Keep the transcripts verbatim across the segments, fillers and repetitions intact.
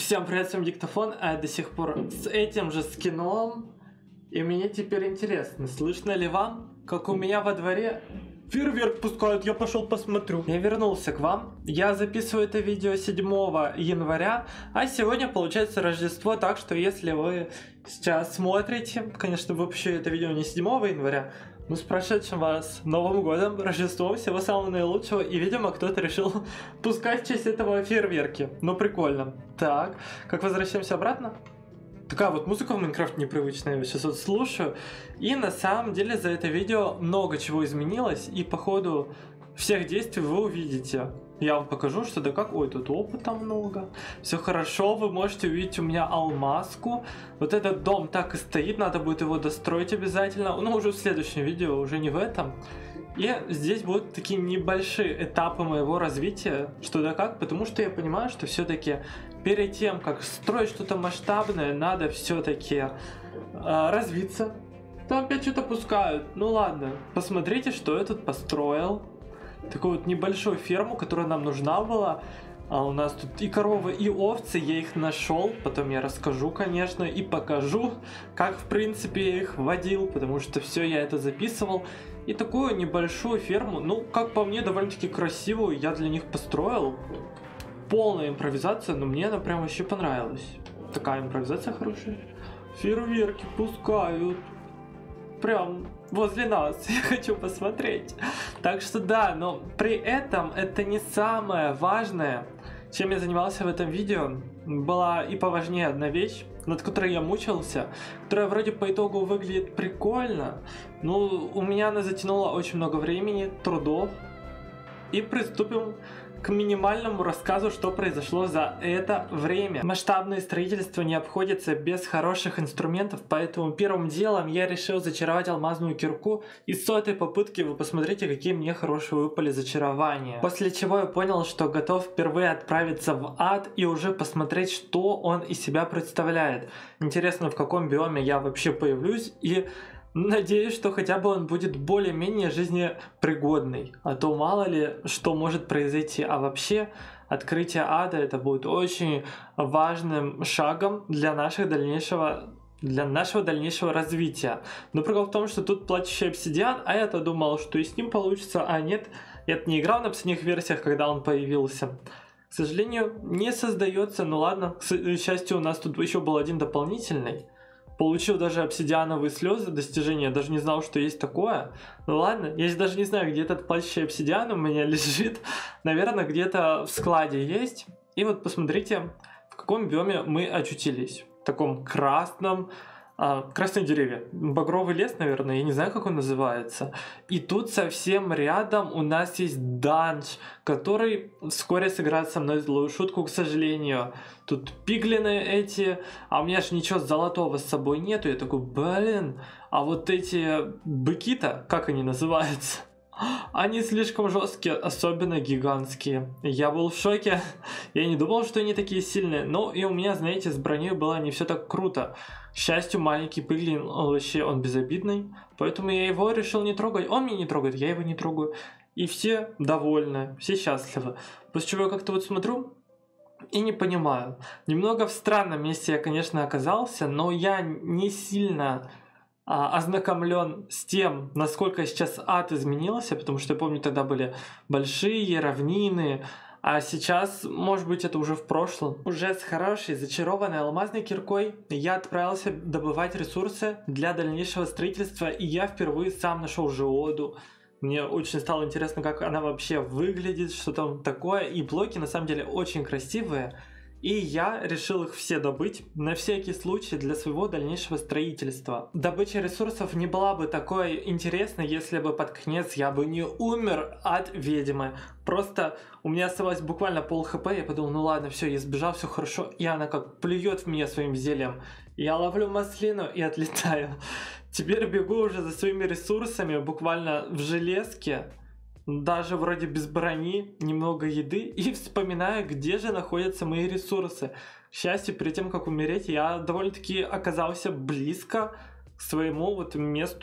Всем привет, всем диктофон, а я до сих пор с этим же скином. И мне теперь интересно, слышно ли вам, как у меня во дворе фейерверк пускают, я пошел посмотрю. Я вернулся к вам, я записываю это видео седьмого января, а сегодня получается Рождество, так что если вы сейчас смотрите, конечно, вообще это видео не седьмого января, ну, с прошедшим вас Новым годом, Рождеством, всего самого наилучшего. И, видимо, кто-то решил пускать в честь этого фейерверки. Ну, прикольно. Так, как возвращаемся обратно? Такая вот музыка в Майнкрафт непривычная, я сейчас вот слушаю. И на самом деле за это видео много чего изменилось. И по ходу всех действий вы увидите. Я вам покажу, что да как... Ой, тут опыта много. Все хорошо, вы можете увидеть у меня алмазку. Вот этот дом так и стоит, надо будет его достроить обязательно. Ну, уже в следующем видео, уже не в этом. И здесь будут такие небольшие этапы моего развития, что да как, потому что я понимаю, что все-таки перед тем, как строить что-то масштабное, надо все-таки э, развиться. Там опять что-то пускают. Ну ладно, посмотрите, что я тут построил. Такую вот небольшую ферму, которая нам нужна была. А у нас тут и коровы, и овцы, я их нашел. Потом я расскажу, конечно, и покажу, как в принципе я их водил, потому что все я это записывал. И такую небольшую ферму, ну, как по мне, довольно-таки красивую, я для них построил. Полная импровизация, но мне она прям вообще понравилась. Такая импровизация хорошая. Фейерверки пускают. Прям возле нас, я хочу посмотреть. Так что да, но при этом это не самое важное, чем я занимался в этом видео. Была и поважнее одна вещь, над которой я мучился, которая вроде по итогу выглядит прикольно, но у меня она затянула очень много времени, трудов. И приступим к минимальному рассказу, что произошло за это время. Масштабное строительство не обходится без хороших инструментов, поэтому первым делом я решил зачаровать алмазную кирку. И с этой попытки вы посмотрите, какие мне хорошие выпали зачарования. После чего я понял, что готов впервые отправиться в ад и уже посмотреть, что он из себя представляет. Интересно, в каком биоме я вообще появлюсь, и надеюсь, что хотя бы он будет более-менее жизнепригодный, а то мало ли что может произойти. А вообще, открытие ада это будет очень важным шагом для нашего дальнейшего, для нашего дальнейшего развития. Но прикол в том, что тут плачущий обсидиан, а я-то думал, что и с ним получится, а нет, я-то не играл на последних версиях, когда он появился. К сожалению, не создается, ну ладно, к счастью, у нас тут еще был один дополнительный. Получил даже обсидиановые слезы, достижения, даже не знал, что есть такое. Ну ладно, я даже не знаю, где этот плачущий обсидиан у меня лежит. Наверное, где-то в складе есть. И вот посмотрите, в каком биоме мы очутились. В таком красном, а, красные деревья. Багровый лес, наверное, я не знаю, как он называется. И тут совсем рядом у нас есть данж, который вскоре сыграет со мной злую шутку, к сожалению. Тут пиглины эти, а у меня же ничего золотого с собой нету. Я такой, блин, а вот эти быки-то, как они называются? Они слишком жесткие, особенно гигантские. Я был в шоке. Я не думал, что они такие сильные. Но и у меня, знаете, с броней было не все так круто. К счастью, маленький пиглин, вообще он безобидный. Поэтому я его решил не трогать. Он меня не трогает, я его не трогаю. И все довольны, все счастливы. После чего я как-то вот смотрю и не понимаю. Немного в странном месте я, конечно, оказался, но я не сильно а, ознакомлен с тем, насколько сейчас ад изменился, потому что я помню, тогда были большие равнины, а сейчас, может быть, это уже в прошлом. Уже с хорошей зачарованной алмазной киркой я отправился добывать ресурсы для дальнейшего строительства, и я впервые сам нашел жеоду. Мне очень стало интересно, как она вообще выглядит, что там такое. И блоки на самом деле очень красивые. И я решил их все добыть на всякий случай для своего дальнейшего строительства. Добыча ресурсов не была бы такой интересной, если бы под конец я бы не умер от ведьмы. Просто у меня оставалось буквально пол хп, я подумал, ну ладно, все, я сбежал, все хорошо. И она как плюет в меня своим зельем. Я ловлю маслину и отлетаю. Теперь бегу уже за своими ресурсами, буквально в железке. Даже вроде без брони, немного еды, и вспоминаю, где же находятся мои ресурсы. К счастью, перед тем, как умереть, я довольно-таки оказался близко к своему вот месту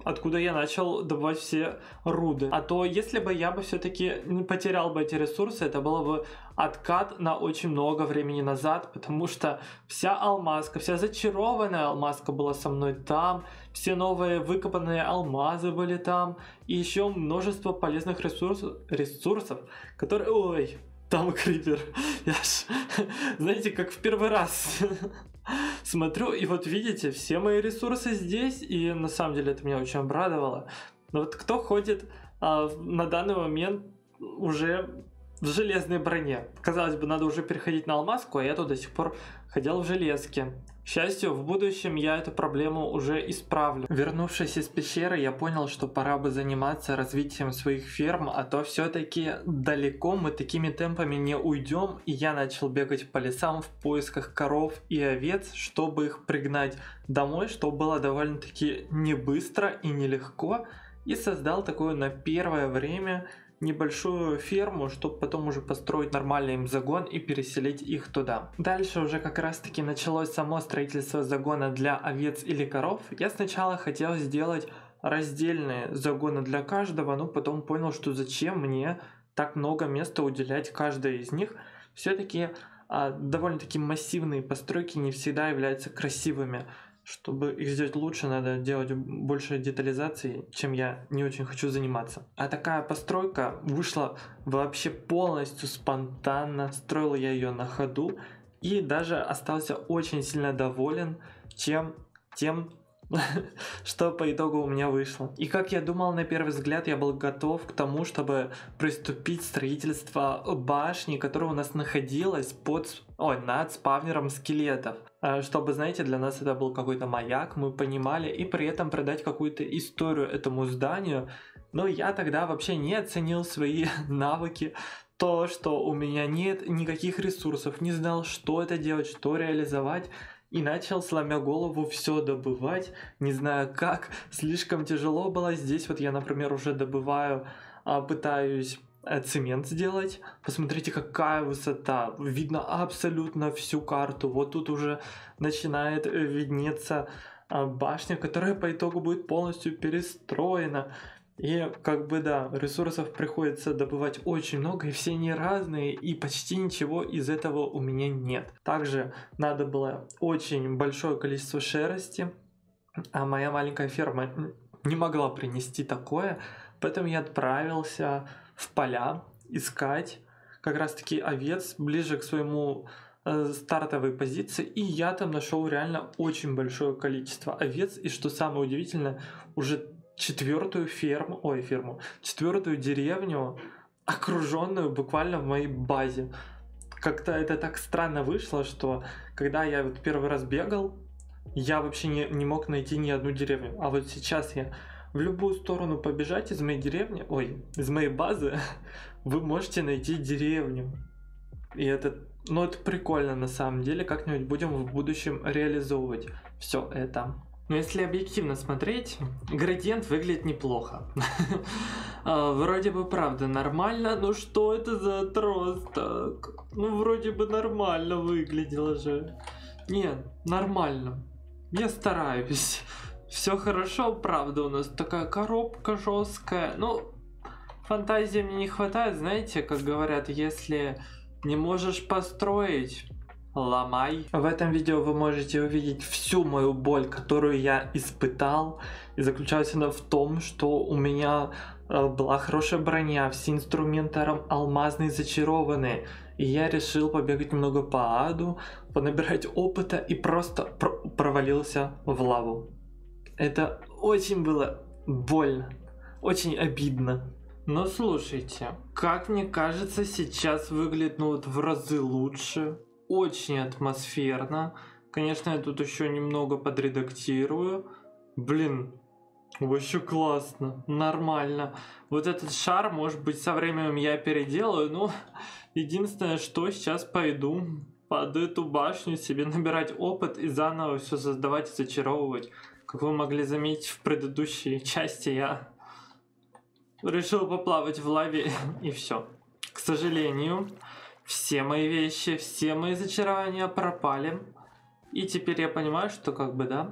откуда я начал добывать все руды. А то, если бы я бы все-таки не потерял бы эти ресурсы, это было бы откат на очень много времени назад, потому что вся алмазка, вся зачарованная алмазка была со мной там, все новые выкопанные алмазы были там, и еще множество полезных ресурсов, ресурсов, которые... Ой, там крипер. Я ж, знаете, как в первый раз смотрю, и вот видите, все мои ресурсы здесь, и на самом деле это меня очень обрадовало. Но вот кто ходит а, на данный момент уже в железной броне? Казалось бы, надо уже переходить на алмазку, а я тут до сих пор ходил в железке. К счастью, в будущем я эту проблему уже исправлю. Вернувшись из пещеры, я понял, что пора бы заниматься развитием своих ферм, а то все-таки далеко мы такими темпами не уйдем, и я начал бегать по лесам в поисках коров и овец, чтобы их пригнать домой, что было довольно-таки не быстро и нелегко, и создал такую на первое время небольшую ферму, чтобы потом уже построить нормальный им загон и переселить их туда. Дальше уже как раз таки началось само строительство загона для овец или коров. Я сначала хотел сделать раздельные загоны для каждого, но потом понял, что зачем мне так много места уделять каждой из них. Все-таки а, довольно-таки массивные постройки не всегда являются красивыми. Чтобы их сделать лучше, надо делать больше детализации, чем я не очень хочу заниматься. А такая постройка вышла вообще полностью спонтанно. Строил я ее на ходу и даже остался очень сильно доволен чем, тем, что по итогу у меня вышло. И как я думал, на первый взгляд я был готов к тому, чтобы приступить строительство башни, которая у нас находилась под, ой, над спавнером скелетов. Чтобы, знаете, для нас это был какой-то маяк, мы понимали, и при этом придать какую-то историю этому зданию. Но я тогда вообще не оценил свои навыки, то, что у меня нет никаких ресурсов, не знал, что это делать, что реализовать. И начал, сломя голову, все добывать, не знаю как, слишком тяжело было. Здесь вот я, например, уже добываю, пытаюсь цемент сделать. Посмотрите, какая высота, видно абсолютно всю карту. Вот тут уже начинает виднеться башня, которая по итогу будет полностью перестроена. И как бы да, ресурсов приходится добывать очень много, и все они разные, и почти ничего из этого у меня нет. Также надо было очень большое количество шерсти, а моя маленькая ферма не могла принести такое, поэтому я отправился в поля искать как раз таки овец ближе к своему э, стартовой позиции, и я там нашел реально очень большое количество овец, и что самое удивительное, уже четвертую ферму, ой, ферму, четвертую деревню, окруженную буквально в моей базе. Как-то это так странно вышло, что когда я вот первый раз бегал, я вообще не, не мог найти ни одну деревню. А вот сейчас я в любую сторону побежать из моей деревни, ой, из моей базы, вы можете найти деревню. И это, ну это прикольно на самом деле, как-нибудь будем в будущем реализовывать все это. Но если объективно смотреть, градиент выглядит неплохо. Вроде бы правда нормально, но что это за отросток? Ну вроде бы нормально выглядело же. Нет, нормально. Я стараюсь. Все хорошо, правда, у нас такая коробка жесткая. Ну, фантазии мне не хватает, знаете, как говорят, если не можешь построить, ломай. В этом видео вы можете увидеть всю мою боль, которую я испытал. И заключалась она в том, что у меня э, была хорошая броня, все инструменты алмазные, зачарованные. И я решил побегать немного по аду, понабирать опыта и просто пр- провалился в лаву. Это очень было больно, очень обидно. Но слушайте, как мне кажется, сейчас выглядит ну вот в разы лучше. Очень атмосферно. Конечно, я тут еще немного подредактирую. Блин, вообще классно, нормально. Вот этот шар, может быть, со временем я переделаю, но единственное, что сейчас пойду под эту башню себе набирать опыт и заново все создавать и зачаровывать. Как вы могли заметить в предыдущей части, я решил поплавать в лаве и все. К сожалению, все мои вещи, все мои зачарования пропали. И теперь я понимаю, что как бы да,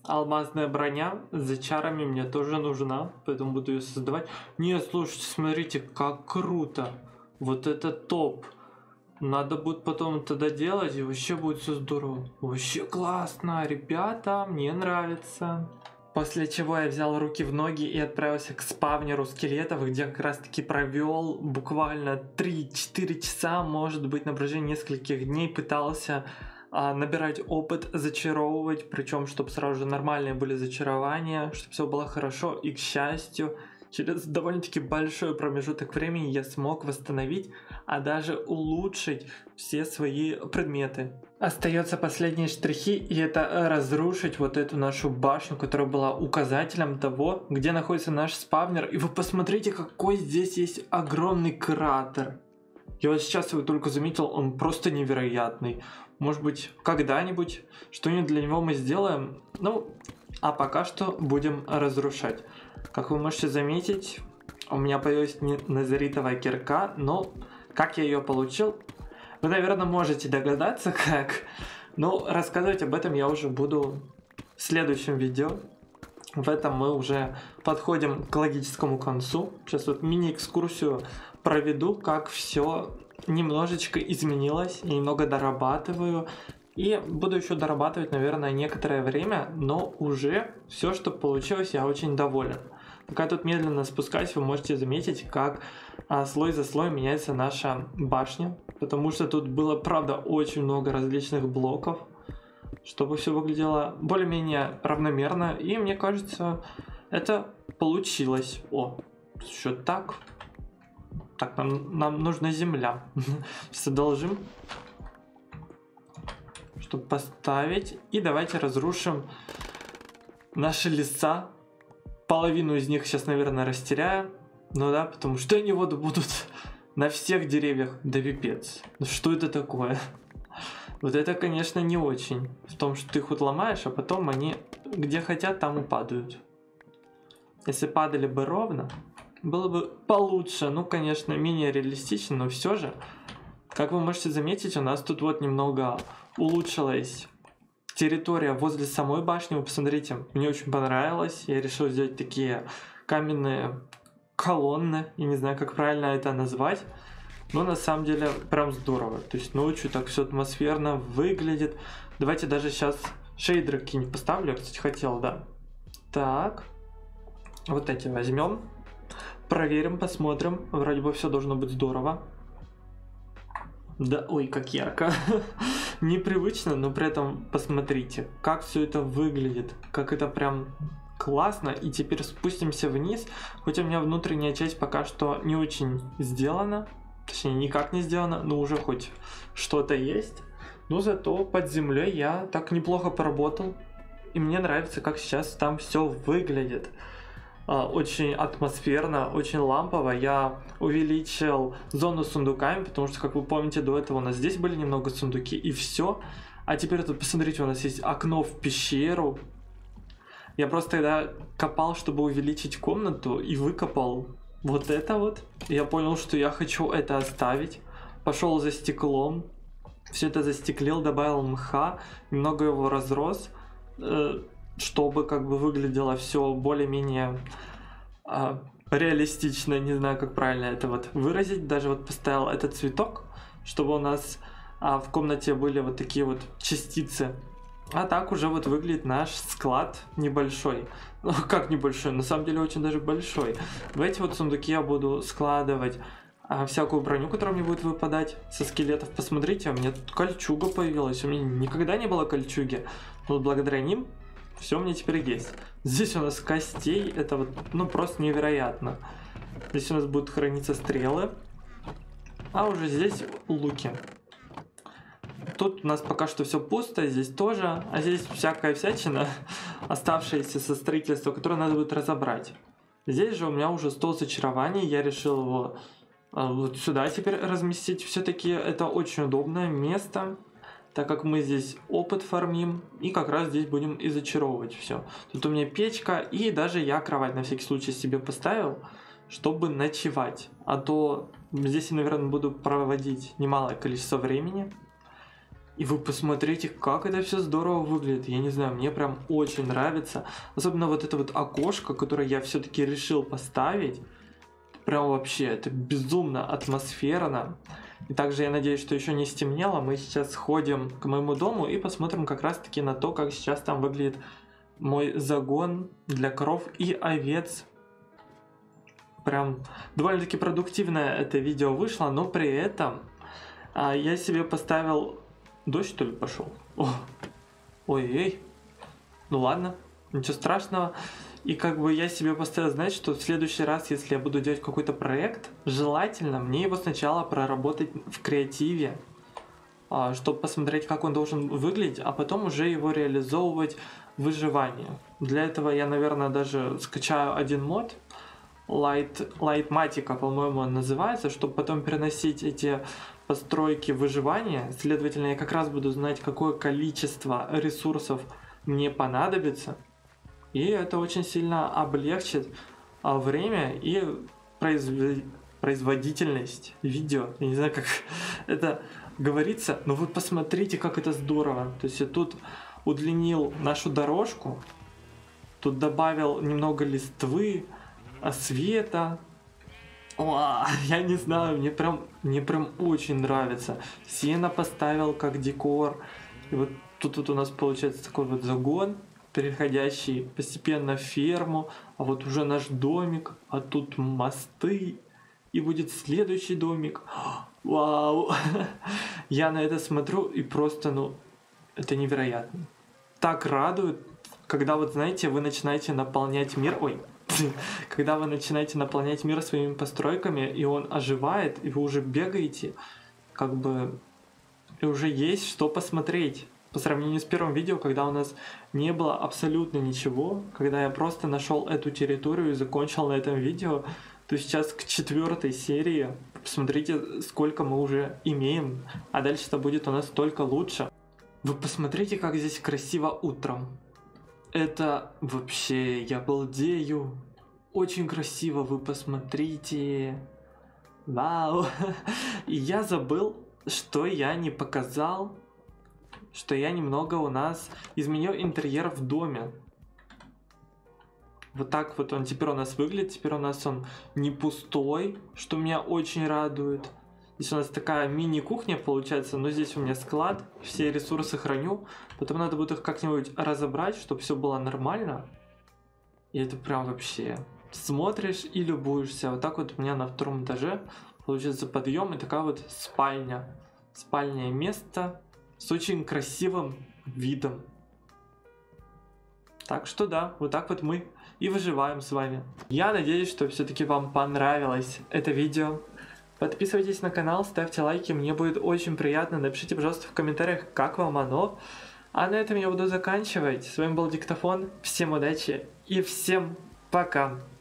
Алмазная броня с чарами мне тоже нужна, поэтому буду ее создавать. Не, слушайте, смотрите, как круто. Вот это топ. Надо будет потом это доделать, и вообще будет все здорово. Вообще классно, ребята, мне нравится. После чего я взял руки в ноги и отправился к спавнеру скелетов, где как раз таки провел буквально три-четыре часа, может быть, на протяжении нескольких дней пытался а, набирать опыт, зачаровывать, причем, чтобы сразу же нормальные были зачарования, чтобы все было хорошо, и, к счастью, через довольно-таки большой промежуток времени я смог восстановить, а даже улучшить все свои предметы. Остается последние штрихи, и это разрушить вот эту нашу башню, которая была указателем того, где находится наш спавнер. И вы посмотрите, какой здесь есть огромный кратер. Я вот сейчас его только заметил, он просто невероятный. Может быть, когда-нибудь что-нибудь для него мы сделаем. Ну, а пока что будем разрушать. Как вы можете заметить, у меня появилась незаритовая кирка, но как я ее получил, вы, наверное, можете догадаться, как. Но рассказывать об этом я уже буду в следующем видео. В этом мы уже подходим к логическому концу. Сейчас вот мини-экскурсию проведу, как все немножечко изменилось. Я немного дорабатываю. И буду еще дорабатывать, наверное, некоторое время, но уже все, что получилось, я очень доволен. Пока я тут медленно спускаюсь, вы можете заметить, как а, слой за слоем меняется наша башня. Потому что тут было, правда, очень много различных блоков, чтобы все выглядело более-менее равномерно. И мне кажется, это получилось. О, что так? Так, нам, нам нужна земля. Сейчас одолжим, чтобы поставить. И давайте разрушим наши леса. Половину из них сейчас, наверное, растеряю. Ну да, потому что они вот будут на всех деревьях. Да пипец. Ну что это такое? Вот это, конечно, не очень. В том, что ты их вот ломаешь, а потом они где хотят, там и падают. Если падали бы ровно, было бы получше. Ну, конечно, менее реалистично, но все же. Как вы можете заметить, у нас тут вот немного улучшилась территория возле самой башни. Вы посмотрите, мне очень понравилось. Я решил сделать такие каменные колонны. Я не знаю, как правильно это назвать. Но на самом деле прям здорово. То есть ночью так все атмосферно выглядит. Давайте даже сейчас шейдеры какие-нибудь поставлю. Я, кстати, хотел, да. Так. Вот эти возьмем. Проверим, посмотрим. Вроде бы все должно быть здорово. Да, ой, как ярко. Непривычно, но при этом посмотрите, как все это выглядит. Как это прям классно. И теперь спустимся вниз. Хоть у меня внутренняя часть пока что не очень сделана. Точнее, никак не сделано, но уже хоть что-то есть. Но зато под землей я так неплохо поработал. И мне нравится, как сейчас там все выглядит. Очень атмосферно, очень лампово. Я увеличил зону с сундуками, потому что, как вы помните, до этого у нас здесь были немного сундуки, и все. А теперь тут, посмотрите, у нас есть окно в пещеру. Я просто тогда копал, чтобы увеличить комнату, и выкопал вот это вот. Я понял, что я хочу это оставить. Пошел за стеклом. Все это застеклил, добавил мха, немного его разрос, чтобы как бы выглядело все более-менее а, реалистично. Не знаю, как правильно это вот выразить. Даже вот поставил этот цветок, чтобы у нас а, в комнате были вот такие вот частицы. А так уже вот выглядит наш склад небольшой. Ну, как небольшой? На самом деле очень даже большой. В эти вот сундуки я буду складывать а, всякую броню, которая мне будет выпадать со скелетов. Посмотрите, у меня тут кольчуга появилась. У меня никогда не было кольчуги. Но вот благодаря ним все мне теперь есть. Здесь у нас костей. Это вот, ну, просто невероятно. Здесь у нас будут храниться стрелы. А уже здесь луки. Тут у нас пока что все пусто, здесь тоже. А здесь всякая всячина, оставшаяся со строительства, которую надо будет разобрать. Здесь же у меня уже стол зачарований. Я решил его а, вот сюда теперь разместить. Все-таки это очень удобное место, так как мы здесь опыт фармим. И как раз здесь будем и зачаровывать все. Тут у меня печка, и даже я кровать на всякий случай себе поставил, чтобы ночевать. А то здесь я, наверное, буду проводить немалое количество времени. И вы посмотрите, как это все здорово выглядит. Я не знаю, мне прям очень нравится. Особенно вот это вот окошко, которое я все-таки решил поставить. Прям вообще, это безумно атмосферно. И также я надеюсь, что еще не стемнело. Мы сейчас сходим к моему дому и посмотрим как раз таки на то, как сейчас там выглядит мой загон для коров и овец. Прям довольно-таки продуктивное это видео вышло, но при этом а, я себе поставил... Дождь, что ли, пошел? Ой-ой. Ну ладно, ничего страшного. И как бы я себе поставил, знать, что в следующий раз, если я буду делать какой-то проект, желательно мне его сначала проработать в креативе, чтобы посмотреть, как он должен выглядеть, а потом уже его реализовывать в выживании. Для этого я, наверное, даже скачаю один мод, Light, Lightmatica, по-моему, он называется, чтобы потом переносить эти постройки выживания. Следовательно, я как раз буду знать, какое количество ресурсов мне понадобится. И это очень сильно облегчит а, время и произв... производительность видео. Я не знаю, как это говорится, но вы посмотрите, как это здорово. То есть я тут удлинил нашу дорожку, тут добавил немного листвы, света. О, я не знаю, мне прям, мне прям очень нравится. Сено поставил как декор. И вот тут вот у нас получается такой вот загон, переходящий постепенно в ферму. А вот уже наш домик, а тут мосты. И будет следующий домик. Вау! Я на это смотрю и просто, ну, это невероятно. Так радует, когда вот, знаете, вы начинаете наполнять мир... Ой, когда вы начинаете наполнять мир своими постройками, и он оживает, и вы уже бегаете, как бы, и уже есть что посмотреть. По сравнению с первым видео, когда у нас не было абсолютно ничего, когда я просто нашел эту территорию и закончил на этом видео, то сейчас к четвертой серии, посмотрите, сколько мы уже имеем, а дальше-то будет у нас только лучше. Вы посмотрите, как здесь красиво утром. Это вообще, я балдею. Очень красиво, вы посмотрите. Вау. И я забыл, что я не показал, что я немного у нас изменил интерьер в доме. Вот так вот он теперь у нас выглядит. Теперь у нас он не пустой, что меня очень радует. Здесь у нас такая мини-кухня получается, но здесь у меня склад, все ресурсы храню. Потом надо будет их как-нибудь разобрать, чтобы все было нормально. И это прям вообще... Смотришь и любуешься. Вот так вот у меня на втором этаже получается подъем и такая вот спальня. Спальное место с очень красивым видом. Так что да, вот так вот мы и выживаем с вами. Я надеюсь, что все-таки вам понравилось это видео. Подписывайтесь на канал, ставьте лайки, мне будет очень приятно. Напишите, пожалуйста, в комментариях, как вам оно. А на этом я буду заканчивать. С вами был Диктофон. Всем удачи и всем пока.